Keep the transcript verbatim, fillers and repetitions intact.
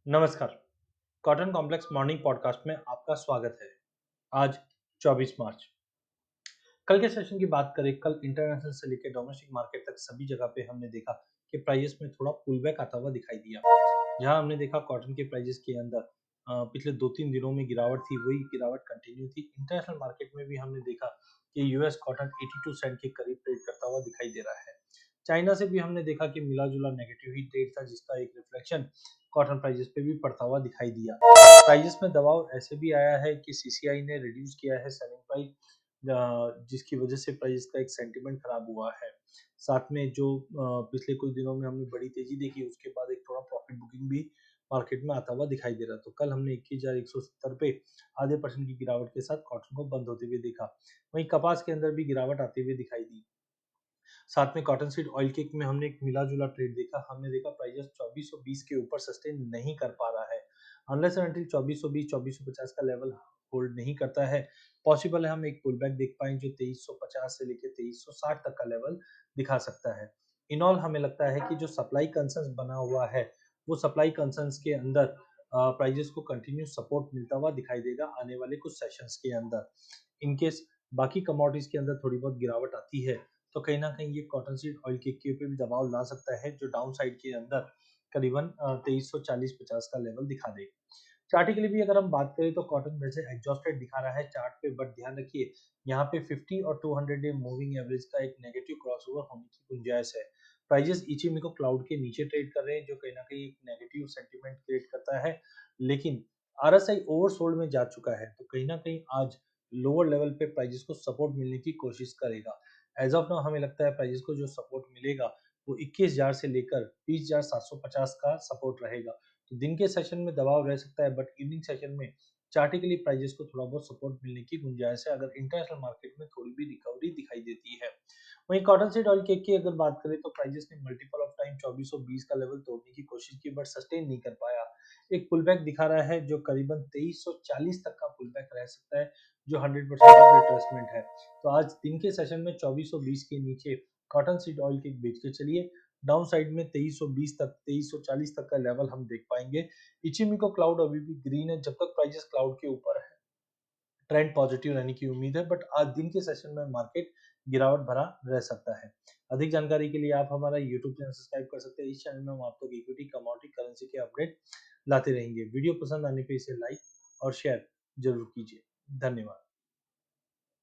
नमस्कार। Cotton complex morning podcast में आपका स्वागत है। आज चौबीस मार्च। कल के सेशन की बात करें, कल इंटरनेशनल से लेकर डोमेस्टिक मार्केट तक सभी जगह पे हमने देखा कि प्राइस में थोड़ा पुल बैक आता हुआ दिखाई दिया। जहां हमने देखा कॉटन के प्राइसेस के अंदर अ, पिछले दो तीन दिनों में गिरावट थी, वही गिरावट कंटिन्यू थी। इंटरनेशनल मार्केट में भी हमने देखा कि यूएस कॉटन बयासी सेंट के करीब ट्रेड करता हुआ दिखाई दे रहा है। चाइना से भी हमने देखा कि मिला जुला नेगेटिव ही ट्रेड था, जिसका एक रिफ्लेक्शन कॉटन प्राइसेस पे भी पड़ता हुआ दिखाई दिया। प्राइसेस में दबाव ऐसे भी आया है कि सीसीआई ने रिड्यूस किया है सेलिंग प्राइस, जिसकी वजह से प्राइस का एक सेंटीमेंट खराब हुआ है। साथ में जो अ, पिछले कुछ दिनों में हमने बड़ी तेजी देखी, उसके बाद एक थोड़ा प्रॉफिट बुकिंग भी मार्केट में आता हुआ दिखाई दे रहा। तो कल हमने इक्कीस हजार एक सौ सत्तर पे आधे परसेंट की गिरावट के साथ कॉटन को बंद होते हुए देखा। वहीं कपास के अंदर भी गिरावट आते हुए दिखाई दी। साथ में कॉटन सीड ऑयल केक में हमने एक मिला जुला ट्रेड देखा। हमने देखा प्राइस चौबीस सौ बीस के ऊपर सस्टेन नहीं कर पा रहा है। अनलेस एंड अनटिल चौबीस सौ बीस चौबीस सौ पचास का लेवल होल्ड नहीं करता है, पॉसिबल है हम एक पुल बैक देख पाएं जो तेईस सौ पचास से लेकर तेईस सौ साठ तक का लेवल दिखा सकता है। इन ऑल हमें लगता है कि जो सप्लाई कंसर्न्स बना हुआ है, वो सप्लाई कंसर्न्स के अंदर प्राइजेस को कंटिन्यू सपोर्ट मिलता हुआ दिखाई देगा आने वाले कुछ सेशंस के अंदर। इनकेस बाकी कमोडिटीज के अंदर थोड़ी बहुत गिरावट आती है, तो कहीं ना कहीं ये कॉटन सीड ऑयल केक के ऊपर भी दबाव ला सकता है, जो डाउन साइड के अंदर करीबन तेईस सौ चालीस पचास का लेवल दिखा देगा। चार्ट के लिए भी अगर हम बात करें तो कॉटन वैसे एग्जॉस्टेड दिखा रहा है चार्ट पे, बट ध्यान रखिए यहाँ पे पचास और दो सौ डे मूविंग एवरेज का एक नेगेटिव क्रॉसओवर होने की गुंजाइश है। प्राइजेस इचिमिको क्लाउड के नीचे ट्रेड कर रहे हैं, जो कहीं ना कहीं एक नेगेटिव सेंटीमेंट क्रिएट करता है। लेकिन आरएसआई ओवरसोल्ड में जा चुका है, तो कहीं ना कहीं आज लोअर लेवल पे प्राइजेस को सपोर्ट मिलने की कोशिश करेगा। एज ऑफ नाउ हमें लगता है प्राइजेस को जो सपोर्ट मिलेगा वो इक्कीस हजार से लेकर बीस हजार सात सौ पचास का सपोर्ट रहेगा। तो दिन के सेशन में दबाव रह सकता है, बट इवनिंग सेशन में चार्टिकली प्राइजेस को थोड़ा बहुत सपोर्ट मिलने की गुंजाइश है, अगर इंटरनेशनल मार्केट में थोड़ी भी रिकवरी दिखाई देती है। वहीं कॉटन सीड ऑयल केक की अगर बात करें तो प्राइजेस ने मल्टीपल ऑफ टाइम चौबीस सौ बीस का लेवल तोड़ने की कोशिश की, बट सस्टेन नहीं कर पाया। एक पुल बैक दिखा रहा है जो करीबन तेईस सौ चालीस तक का पुल बैक रह सकता है, जो हंड्रेड परसेंट ऑफ रिट्रेसमेंट है। तो आज दिन के सेशन में चौबीस सौ बीस के नीचे कॉटन सीड ऑयल केक बेच के चलिए। डाउन साइड में तेईस सौ बीस तक तेईस सौ चालीस तक का लेवल हम देख पाएंगे। इचिमिको क्लाउड अभी भी ग्रीन है, जब तक प्राइसेस क्लाउड के ऊपर है ट्रेंड पॉजिटिव रहने की उम्मीद है, बट आज दिन के सेशन में मार्केट गिरावट भरा रह सकता है। अधिक जानकारी के लिए आप हमारा यूट्यूब चैनल सब्सक्राइब कर सकते हैं। इस चैनल में हम आप तक इक्विटी, कमोडिटी, करेंसी के अपडेट लाते रहेंगे। वीडियो पसंद आने पे इसे लाइक और शेयर जरूर कीजिए। धन्यवाद।